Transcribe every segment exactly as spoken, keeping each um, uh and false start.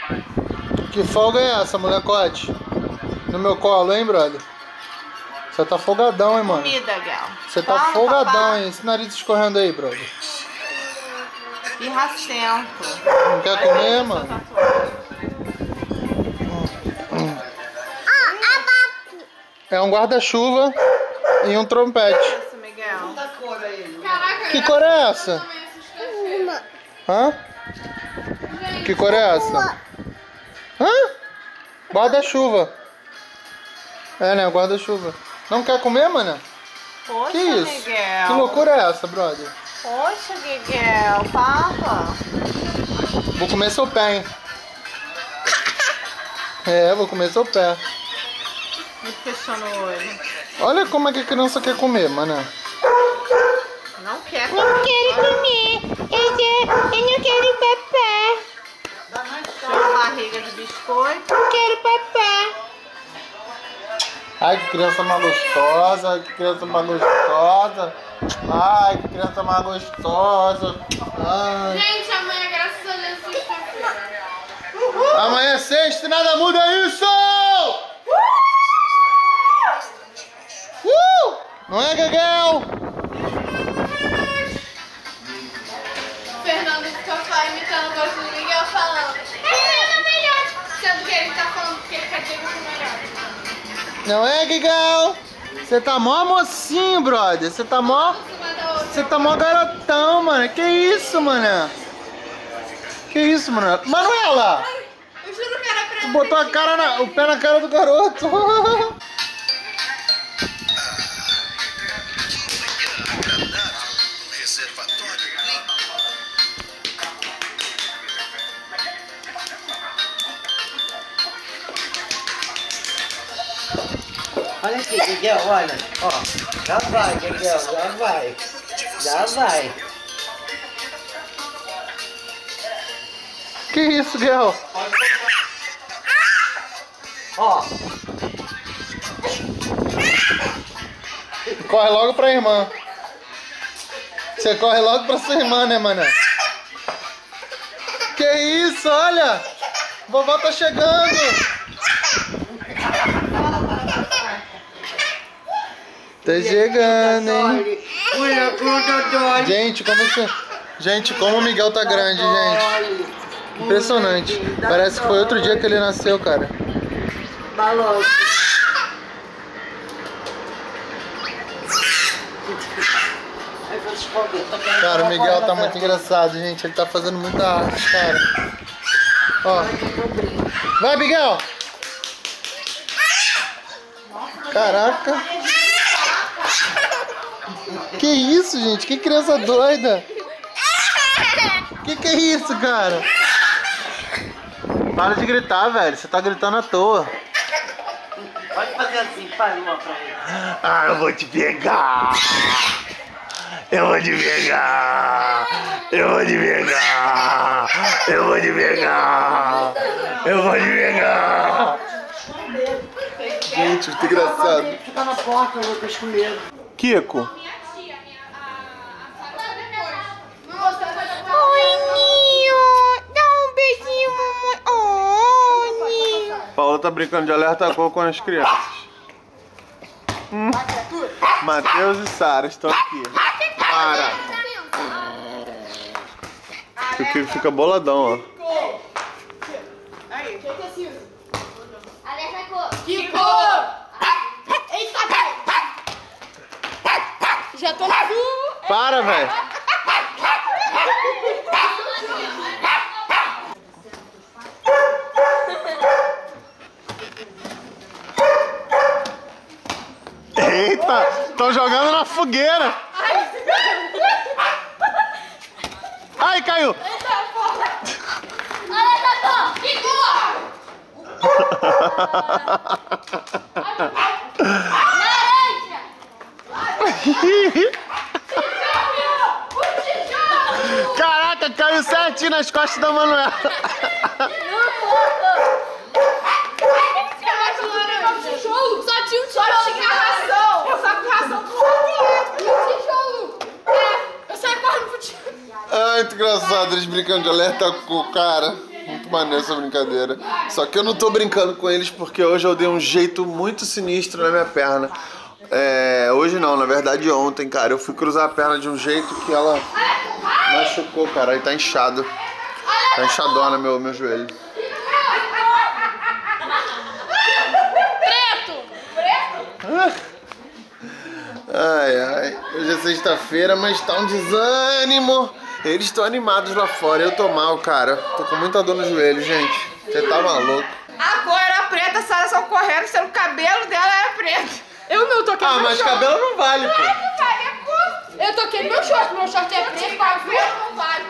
Que folga é essa, molecote? No meu colo, hein, brother? Você tá folgadão, hein, mano? Comida, Gal. Você tá Fala, folgadão, papá. hein? Esse nariz escorrendo aí, brother. Pirracento. Não quer comer, mano? É um guarda-chuva e um trompete. Isso, Miguel. Que cor é essa? Hã? Que cor é essa? Hã? Guarda-chuva. É, né? Guarda-chuva. Não quer comer, mano? Poxa, Que isso? Miguel. Que loucura é essa, brother? Poxa, Miguel. Papa. Vou comer seu pé, hein? É, vou comer seu pé. Muito fechando o olho. Olha como é que a criança quer comer, mano. Não quer Não quero comer. Eu, quero, eu não quero papá. Só barriga de biscoito. Não quero papá. Ai, que criança mais gostosa. Ai, que criança mais gostosa. Ai, que criança mais gostosa. Ai. Gente, amanhã, graças a Deus, sexta-feira. Amanhã é sexta e nada muda isso! Uh! Não é, Gaguel? Fernando fica só imitando o gosto do Miguel falando. É melhor. Sendo que ele tá falando que ele quer dizer que é melhor. Não é, Gaguel? Você tá mó mocinho, brother. Você tá mó... Você tá mó garotão, mano. Que isso, mano? Que isso, mano? Manuela! Eu juro que era pra Tu botou a cara na... o pé na cara do garoto. Olha aqui, Miguel, olha. Ó, já vai, Miguel, já vai. Já vai. Que isso, Gael? Ó. Corre logo pra irmã. Você corre logo pra sua irmã, né, mané? Que isso, olha! Vovó tá chegando! Tá chegando, hein? Gente, como esse... Gente, como o Miguel tá grande, gente. Impressionante. Parece que foi outro dia que ele nasceu, cara. Balanço. Cara, o Miguel tá muito engraçado, gente. Ele tá fazendo muita arte, cara. Ó. Vai, Miguel! Caraca! Que isso, gente? Que criança doida! Que que é isso, cara? Para de gritar, velho. Você tá gritando à toa. Pode fazer assim, faz uma pra ele. Ah, eu vou te pegar! Eu vou te pegar! Eu vou te pegar! Eu vou te pegar! Eu vou te pegar! Gente, muito engraçado. Fica na porta, Lucas, com medo. Kiko. Oi, Ninho. Dá um beijinho, mamãe. Oh, Ninho. Paula tá brincando de alerta cor com as crianças. Hum. Matheus e Sara estão aqui. Para! O Kiko fica boladão, ó. Aí. Kiko! Eita, já tô na rua. Para, velho! Eita! Estão jogando na fogueira! Ai, caiu! Olha, Tato! Kiko! Laranja! Caraca, caiu certinho nas costas da Manuela. Só tinha um tijolo. Só tinha ração. Eu saco ração pro outro. E um tijolo. É, eu saio correndo pro tijolo. Ai, muito engraçado eles brincando de alerta com o cara. Muito muito maneiro essa brincadeira. Só que eu não tô brincando com eles porque hoje eu dei um jeito muito sinistro na minha perna. É, hoje não, na verdade ontem, cara. Eu fui cruzar a perna de um jeito que ela machucou, cara. Aí tá inchado. Tá inchadona meu, meu joelho. Preto! Preto? Ai, ai. Hoje é sexta-feira, mas tá um desânimo. Eles estão animados lá fora. Eu tô mal, cara. Tô com muita dor no joelho, gente. Você tá maluco. A cor era preta, a Sara só correndo, sendo o cabelo dela era preto. Eu não toquei Ah, meu mas short. cabelo não vale, pô. Eu toquei meu short, meu short é preto, cabelo não vale.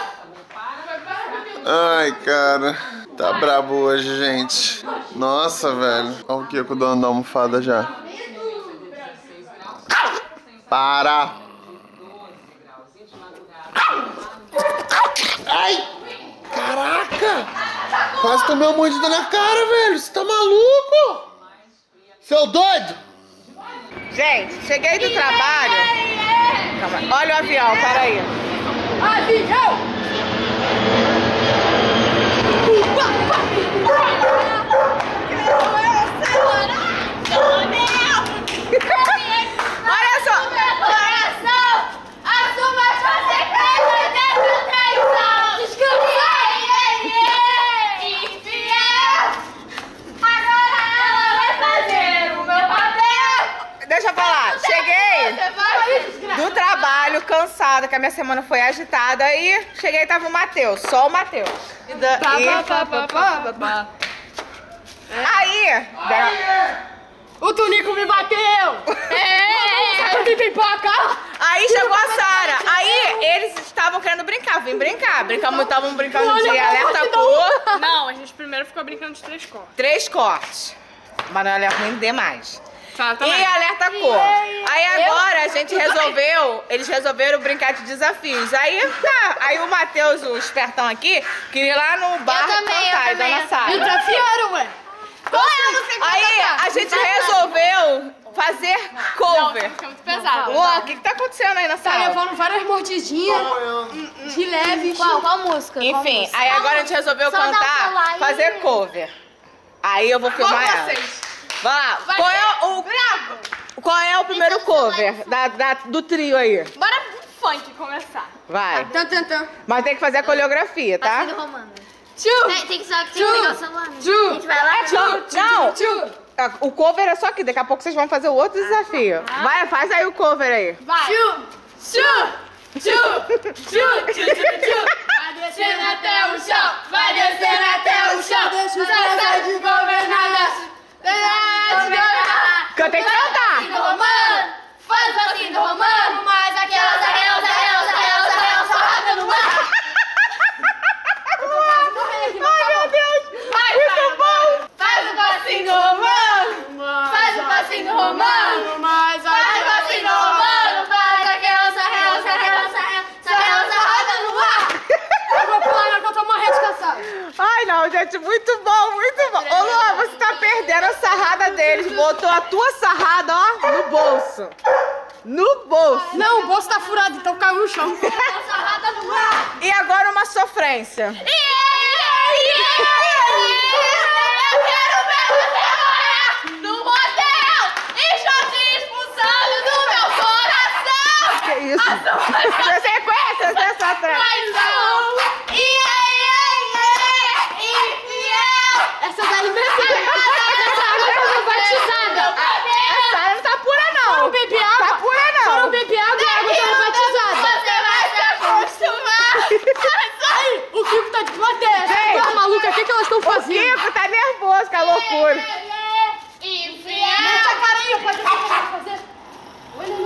Ai, cara. Tá brabo hoje, gente. Nossa, velho. Olha o Kiko dono da almofada já. Para! Ai! Caraca! Quase tomei uma mordida na cara, velho. Você tá maluco? Seu doido! Gente, cheguei do trabalho. Calma, olha o avião, peraí. Avião! Olha só! Deixa eu falar, cheguei do trabalho, cansada, que a minha semana foi agitada. Aí cheguei e tava o Matheus, só o Matheus. E da- e- Aí, da- O Tunico me bateu! É! Eu tentei pipoca! aí chegou a Sara. Aí eles estavam querendo brincar, vim brincar. Brincamos, estavam brincando de alerta cor, Não, a gente primeiro ficou brincando de três cores. três cortes. Mas não é ruim demais. Tá, tá E alerta cor. Aí agora a gente resolveu, eles resolveram brincar de desafios. Aí tá, aí o Matheus, o espertão aqui, queria ir lá no bar cantar e dona Sara. Me desafiaram, ué! Aí a gente resolveu fazer cover. Fica muito pesado. Ô, o que que tá acontecendo aí na Tá sala? levando várias mordidinhas de leve. Qual, qual música? Qual Enfim, música? aí agora a gente resolveu Só dá o cantar, celular e- fazer cover. Aí eu vou filmar ela. vocês. Vai lá, qual é o, qual é o primeiro cover da, da- do trio aí? Bora pro funk começar. Vai. Tan, tan, tan. Mas tem que fazer a coreografia, tá? Passinho romano. Tchu! Tem, tem que só que tem que pegar o celular. né? Tchu! A gente vai lá. Não, não. O cover é só aqui, daqui a pouco vocês vão fazer o outro desafio. Vai, faz aí o cover aí. Vai! Tchu! Tchu! Tchu! Tchu! Tchu! Tchu! Tchu! Vai descendo até o chão! Vai descendo até o chão! Não sai de governada! Que eu tenho que cantar. Romano, faz o passinho do romano, mas aquelas arrelas, arrelas, arrelas, arrelas, sarrada no mar. Ai, meu Deus. Muito bom. Faz o passinho do romano, faz o passinho do romano, Mas faz o passinho do romano, faz aquelas arrelas, arrelas, arrelas, arrelas, sarrada no mar. eu vou pular na que eu tô morrendo de cansado. Ai, não, gente, muito bom, muito bom. Ô, Luan, você tá perdendo a sarrada deles. Botou a tua sarrada, ó, no bolso. No bolso. Não, o bolso tá furado, então caiu no chão. Sarrada no mar. E agora uma sofrência. Eu quero ver você morar no motel e já te expulsando do meu coração. Que isso? Você sequência, você só atrás. Paixão. E aí, aí, infiel. Essa daí mesmo. Batizada. A Sara não tá pura, não. Não bebi água. Tá pura, não. Foram beber água e a água tava batizada. Você vai se acostumar. Ai, o Kiko tá de plateia. Gente. Essa maluca, o que que elas estão O fazendo? Kiko tá nervoso com a loucura. Infiel. Mete a carinha, pode ver o que eu vou fazer. Olha,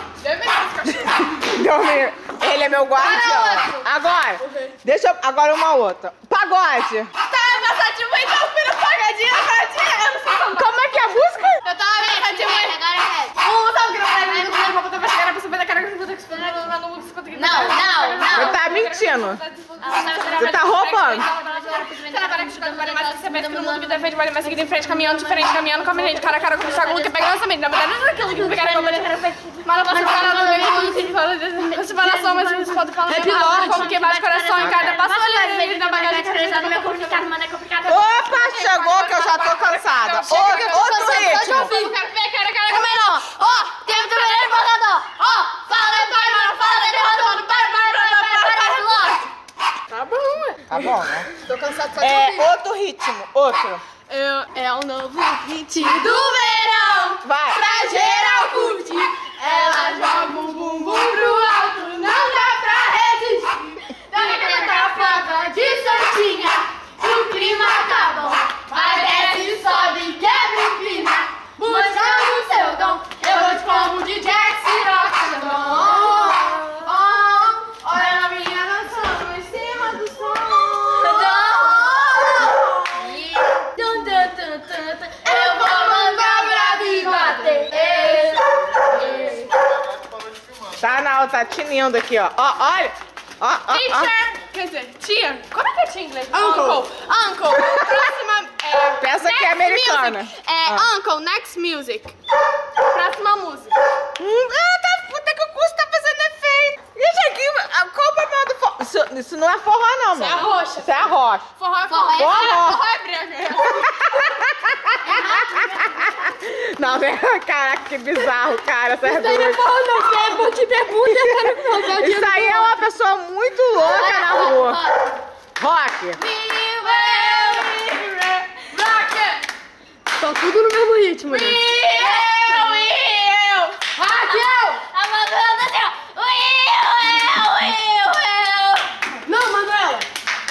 Então, ele é meu guardião. Agora, deixa eu... Agora uma outra. Pagode. Tava pensativo, então fui no pagadinho pra ti. Como é que é a música? Eu tava pensativo, agora é. Um, sabe o que eu falei? Vou botar pra chegar pra saber da cara que eu vou ter que esperar. Não, não, não. Você tá mentindo. Você tá roubando. vale mais que você pensa que no mundo que defende, vale mais seguir em frente, caminhando diferente, caminhando, caminhando, cara a cara com o Thiago Luca, pegando lançamento. Na verdade, não é aquilo que pegaram como ele. Mas não posso falar nada do que ele fala. Você fala só, mas você pode falar. É pior, como que bate coração em cada passo. Olha ele na bagagem. É complicado, mano, é complicado. Opa, chegou que eu já tô cansada. Outro ritmo. Também não. Ó, tem o primeiro embargador. Ó, fala, vai, mano, fala, derrota, mano. Para, para, para, para, para, logo. Tá bom, ué. Tá bom, né? Tô cansado só de É, ouvir. outro ritmo, outro. Eu, é o novo hit do verão. Vai. Pra geral curtir. Ela joga um bumbum pro alto. Não dá pra resistir. Daquela foto de santinha. O clima tá bom. Parece, sobe, quebra e empina. Mostrando seu dom. Eu vou te como de Jackson Rock. Olha a minha dançando em cima do som. Eu vou mandar pra me bater. Tá na tá tinindo aqui, ó. Ó, olha. Ó, ó, ó. Teacher, quer dizer, tia, como é que é tia em inglês? Uncle. Uncle. Próxima. É, Pensa que é next americana. music. É, Ah. Uncle, next music. Próxima música. Hum, ah, tá, puta que o curso tá fazendo efeito. Gente, aqui, ah, qual o papel do forró? Isso, isso não é forró, não, Isso é mano. a roxa. Isso é a rocha. Forró é Forró é forró. forró. Forró é brega. Não, né? Caraca, que bizarro, cara. Essa é doida. Forró não, é bom de pergunta. Isso aí é uma pessoa muito louca na rua. Rock. Tá tudo no mesmo ritmo, né? Eu, eu. Raquel! A Manuela assim, ó. Eu, eu, eu. Não, Manuela!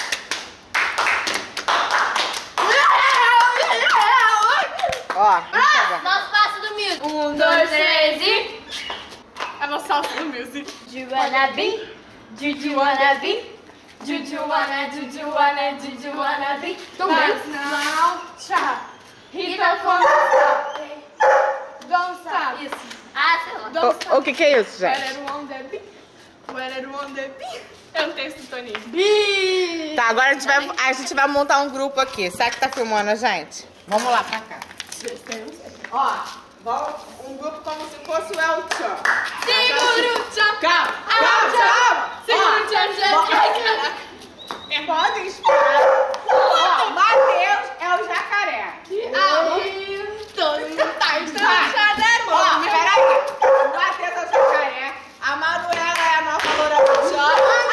Ó, vamos pegar. Nosso passo do music. Um, dois, três e... É no salto do music. Do you wanna be? Do you wanna be? Do you wanna, do you wanna, do you wanna be? Então, Mas não, tchau. Rita from stop. Don't stop. Isso. Ah, sei lá. Don't stop. O, o que que é isso, gente? Where it won't be. Where it won't be. Eu não tenho sintonia. Bi. Tá, agora a gente, vai, a gente vai montar um grupo aqui. Será que tá filmando a gente? Vamos lá pra cá. Ó, vamos, um grupo como se fosse o El Chan. Segura o tchau. Calma, Ah, calma, tchau. calma. Segura o tchau, tchau. Podem esperar. Ó, Matheus é o jacaré. Aí, todo mundo tá estranho. Ó, peraí. O Matheus é o jacaré. A Manuela é a nossa loura do Tchan.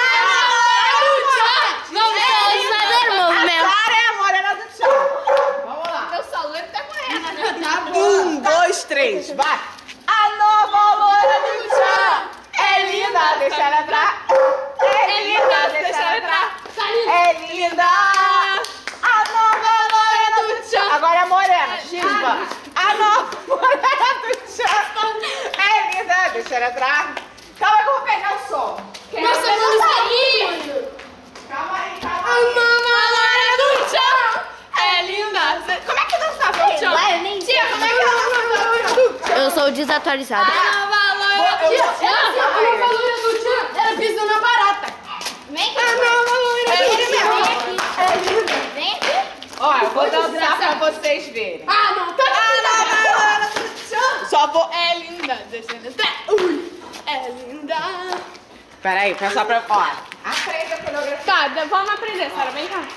Vamos todos fazer o A movimento. Clara é a morena do Tchan. Vamos lá. Meu salário tá correndo. Tá Um, dois, três, vai! A nova loira do Tchan é linda, deixa ela entrar. É linda, deixa ela entrar. É linda. A nova loira do Tchan. Agora é a morena, chispa. A nova morena do Tchan é linda, deixa ela entrar. Calma que eu vou pegar o som. Nossa, vamos sair. Calma aí, calma A aí. mama loira do tchau é linda. Como é que dançava o tchau? Vai, eu nem sei. Tia, como é que dançava? Eu sou desatualizada. A nova loira do tchau. A nova loira do tchau. Ela pisou na barata. Vem aqui. A nova loira Vem do aqui. tchau. É linda. Vem aqui. Ó, eu vou dançar pra vocês verem. Ah, não. Tá linda. Só vou... É linda. Deixa eu entrar. Ui. É linda. Peraí, pessoal, pra... Ó, aprende a coreografia. Tá, vamos aprender, Sara. Vem cá.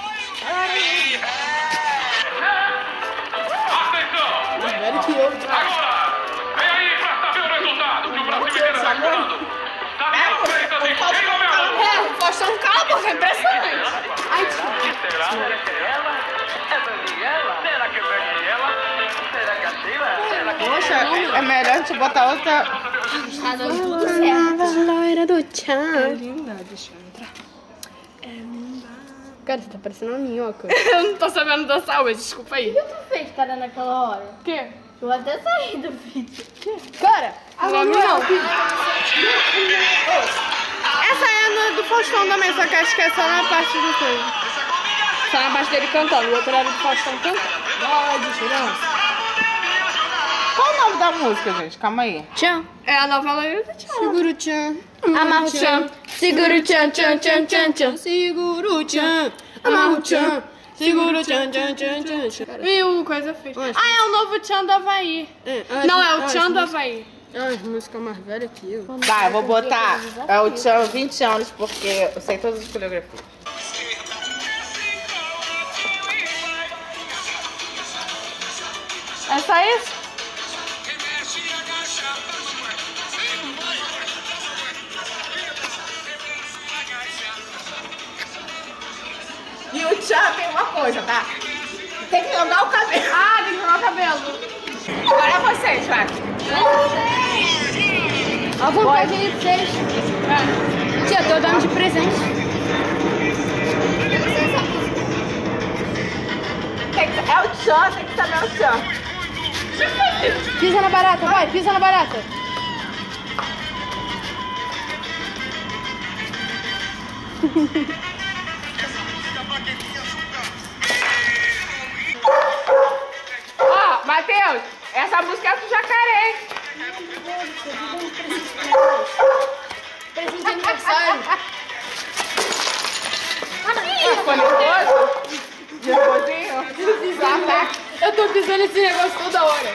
Atenção! Agora! Vem aí pra saber o resultado que o Brasil inteiro está esperando! Daniel Freitas e quem é o meu? É, o Faustão cala, porque é impressionante. Ai, Será? Será que é ela? É Daniela? Será que é Daniela? Será que é a Sheila? Será que Poxa, é melhor a gente botar outra... Tá dando tudo certo. loira do tchan. É linda, deixa eu entrar. É linda. Cara, você tá parecendo uma minhoca. Eu não tô sabendo dançar hoje, desculpa aí. O que tu fez, cara, naquela hora? O quê? Eu vou até sair do vídeo. Cara, não, não. Essa é do Faustão também, só que acho que é só na parte do coisa. Só na parte dele cantando, o outro era do Faustão cantando. Ai, diferença. Qual o nome da música, gente? Calma aí. Tchan. É a nova loira do tchan. Segura o tchan. Amarra o tchan. Segura o tchan, tchan, tchan, tchan, tchan. Segura o tchan. Amarra o tchan. Segura o tchan, tchan, tchan, tchan, tchan. Viu, coisa fez. Ah, é o novo tchan do Havaí. É, Não, é o tchan do Havaí. É as músicas mais velhas que eu. Tá, eu vou botar é o tchan vinte anos, porque eu sei todas as coreografias. É só isso? E o tchan tem uma coisa, tá? Tem que jogar o cabelo. Ah, tem que jogar o cabelo. Agora é vocês, vai. Ó, vontade aí pra vocês. É. Tia, tô dando de presente. Tem que- é o tchan, tem que saber o tchan. Pisa na barata, vai, pisa na barata. Ó, Matheus, essa música é do Jacaré, hein? Presente de aniversário. Ficou nervoso? Nervosinho? Eu tô pisando esse negócio toda hora.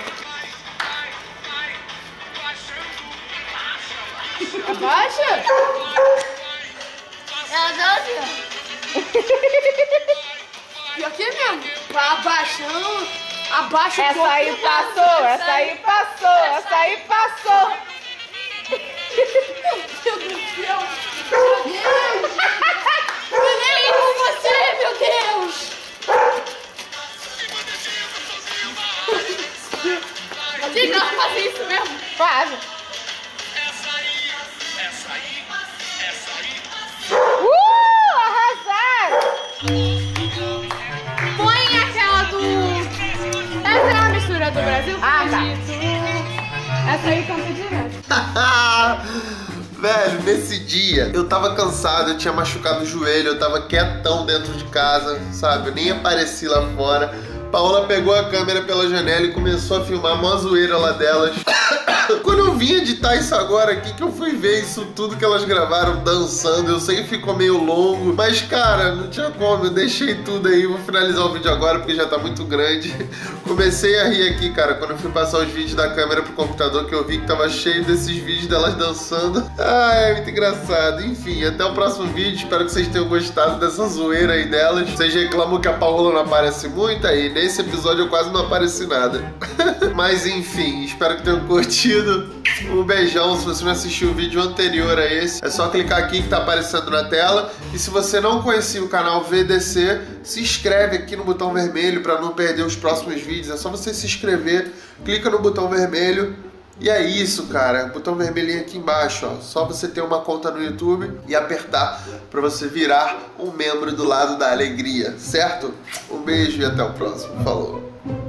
Abaixa. É a doce? Pior que é mesmo. Vai abaixando. Abaixa o Essa corpo aí e passou, vai. essa aí passou, essa aí passou. Meu Deus do céu. Meu Deus. Eu nem com você, meu Deus. Vocês não fazem isso mesmo? Faz. Uh, arrasaram. Põe aquela do... Essa é uma mistura do Brasil com Ah, o tá. Egito. Essa aí canta direto. Velho, nesse dia eu tava cansado, eu tinha machucado o joelho, eu tava quietão dentro de casa, sabe? Eu nem apareci lá fora. Paola pegou a câmera pela janela e começou a filmar uma zoeira lá delas. Quando eu vim editar isso agora aqui, que eu fui ver isso tudo que elas gravaram dançando, eu sei que ficou meio longo, mas cara, não tinha como, eu deixei tudo aí, vou finalizar o vídeo agora porque já tá muito grande. Comecei a rir aqui, cara, quando eu fui passar os vídeos da câmera pro computador, que eu vi que tava cheio desses vídeos delas dançando. Ah, é muito engraçado. Enfim, até o próximo vídeo, espero que vocês tenham gostado dessa zoeira aí delas. Vocês reclamam que a Paola não aparece muito, aí nesse episódio eu quase não apareci nada. Mas enfim, espero que tenham curtido. Um beijão. Se você não assistiu o vídeo anterior a esse, é só clicar aqui que tá aparecendo na tela. E se você não conhecia o canal V D C, se inscreve aqui no botão vermelho para não perder os próximos vídeos. É só você se inscrever, clica no botão vermelho. E é isso, cara. Botão vermelhinho aqui embaixo, ó. Só você ter uma conta no YouTube e apertar para você virar um membro do lado da alegria, certo? Um beijo e até o próximo. Falou!